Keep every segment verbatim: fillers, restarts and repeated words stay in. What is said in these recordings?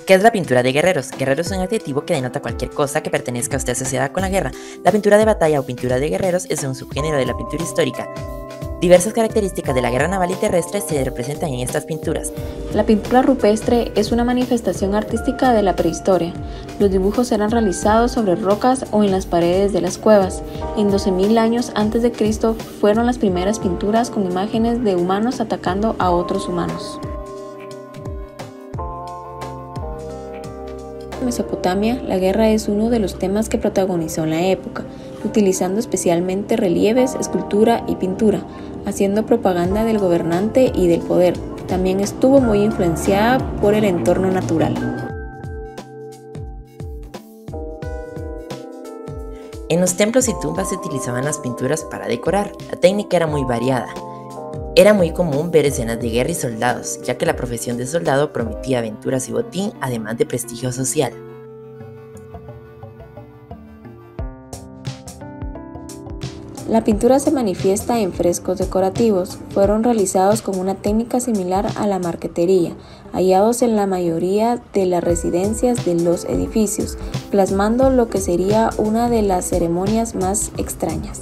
¿Qué es la pintura de guerreros? Guerrero es un adjetivo que denota cualquier cosa que pertenezca o esté asociada con la guerra. La pintura de batalla o pintura de guerreros es un subgénero de la pintura histórica. Diversas características de la guerra naval y terrestre se representan en estas pinturas. La pintura rupestre es una manifestación artística de la prehistoria. Los dibujos eran realizados sobre rocas o en las paredes de las cuevas. En doce mil años antes de Cristo fueron las primeras pinturas con imágenes de humanos atacando a otros humanos. En Mesopotamia, la guerra es uno de los temas que protagonizó en la época, utilizando especialmente relieves, escultura y pintura, haciendo propaganda del gobernante y del poder. También estuvo muy influenciada por el entorno natural. En los templos y tumbas se utilizaban las pinturas para decorar. La técnica era muy variada. Era muy común ver escenas de guerra y soldados, ya que la profesión de soldado prometía aventuras y botín, además de prestigio social. La pintura se manifiesta en frescos decorativos. Fueron realizados con una técnica similar a la marquetería, hallados en la mayoría de las residencias de los edificios, plasmando lo que sería una de las ceremonias más extrañas.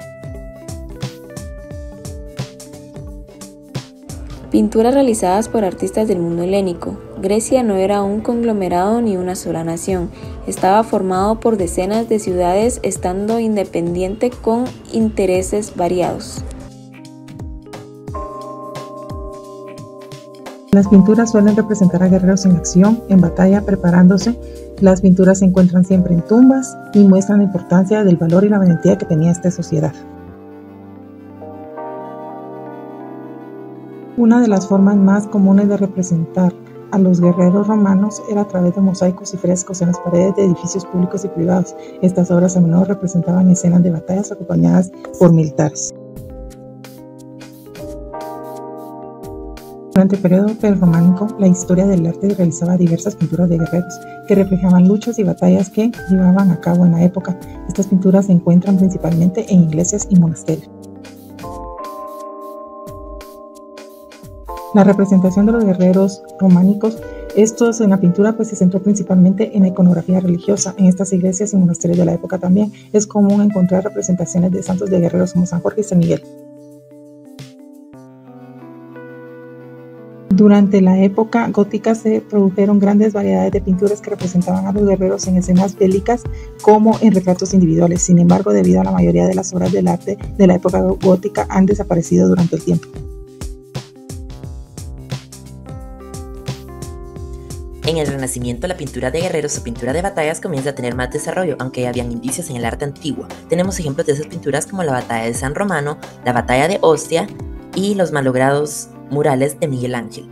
Pinturas realizadas por artistas del mundo helénico. Grecia no era un conglomerado ni una sola nación, estaba formado por decenas de ciudades estando independiente con intereses variados. Las pinturas suelen representar a guerreros en acción, en batalla, preparándose. Las pinturas se encuentran siempre en tumbas y muestran la importancia del valor y la valentía que tenía esta sociedad. Una de las formas más comunes de representar a los guerreros romanos era a través de mosaicos y frescos en las paredes de edificios públicos y privados. Estas obras a menudo representaban escenas de batallas acompañadas por militares. Durante el periodo prerrománico, la historia del arte realizaba diversas pinturas de guerreros que reflejaban luchas y batallas que llevaban a cabo en la época. Estas pinturas se encuentran principalmente en iglesias y monasterios. La representación de los guerreros románicos, estos en la pintura pues se centró principalmente en la iconografía religiosa. En estas iglesias y monasterios de la época también es común encontrar representaciones de santos de guerreros como San Jorge y San Miguel. Durante la época gótica se produjeron grandes variedades de pinturas que representaban a los guerreros en escenas bélicas como en retratos individuales. Sin embargo, debido a la mayoría de las obras del arte de la época gótica han desaparecido durante el tiempo. En el Renacimiento, la pintura de guerreros o pintura de batallas comienza a tener más desarrollo, aunque ya habían indicios en el arte antiguo. Tenemos ejemplos de esas pinturas como la batalla de San Romano, la batalla de Ostia y los malogrados murales de Miguel Ángel.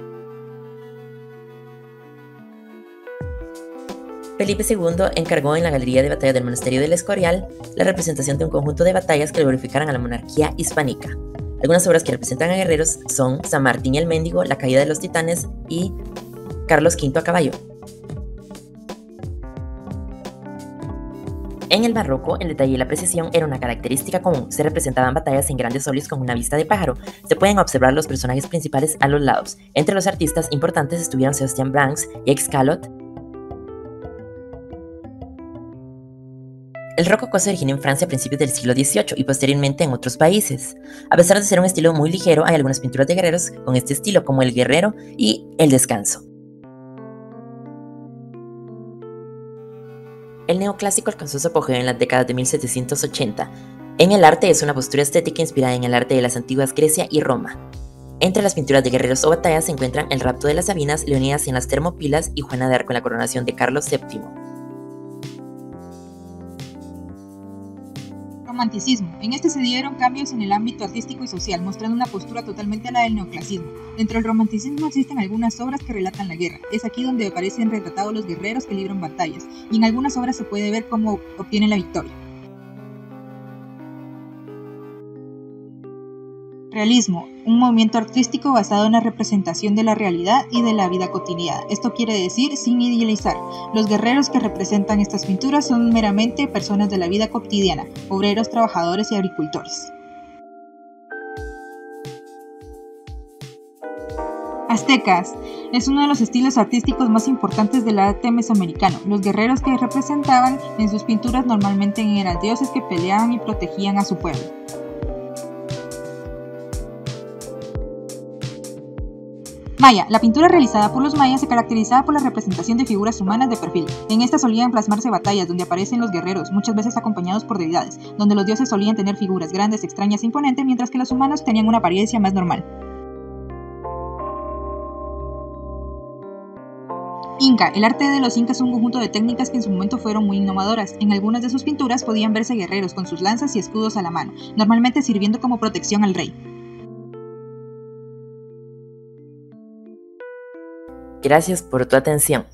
Felipe segundo encargó en la Galería de Batalla del Monasterio del Escorial la representación de un conjunto de batallas que glorificaran a la monarquía hispánica. Algunas obras que representan a guerreros son San Martín y el Mendigo, La caída de los titanes y Carlos quinto a caballo. En el barroco, el detalle y la precisión era una característica común. Se representaban batallas en grandes óleos con una vista de pájaro. Se pueden observar los personajes principales a los lados. Entre los artistas importantes estuvieron Sebastián Brancs y Excalot. El rococó se originó en Francia a principios del siglo dieciocho y posteriormente en otros países. A pesar de ser un estilo muy ligero, hay algunas pinturas de guerreros con este estilo, como El Guerrero y El Descanso. El neoclásico alcanzó su apogeo en las décadas de mil setecientos ochenta. En el arte es una postura estética inspirada en el arte de las antiguas Grecia y Roma. Entre las pinturas de guerreros o batallas se encuentran El rapto de las Sabinas, Leonidas en las Termopilas y Juana de Arco en la coronación de Carlos séptimo. Romanticismo. En este se dieron cambios en el ámbito artístico y social, mostrando una postura totalmente a la del neoclasismo. Dentro del romanticismo existen algunas obras que relatan la guerra. Es aquí donde aparecen retratados los guerreros que libran batallas, y en algunas obras se puede ver cómo obtienen la victoria. Realismo, un movimiento artístico basado en la representación de la realidad y de la vida cotidiana. Esto quiere decir sin idealizar. Los guerreros que representan estas pinturas son meramente personas de la vida cotidiana, obreros, trabajadores y agricultores. Aztecas es uno de los estilos artísticos más importantes del arte mesoamericano. Los guerreros que representaban en sus pinturas normalmente eran dioses que peleaban y protegían a su pueblo. Maya. La pintura realizada por los mayas se caracterizaba por la representación de figuras humanas de perfil. En esta solían plasmarse batallas donde aparecen los guerreros, muchas veces acompañados por deidades, donde los dioses solían tener figuras grandes, extrañas e imponentes, mientras que los humanos tenían una apariencia más normal. Inca. El arte de los incas es un conjunto de técnicas que en su momento fueron muy innovadoras. En algunas de sus pinturas podían verse guerreros con sus lanzas y escudos a la mano, normalmente sirviendo como protección al rey. Gracias por tu atención.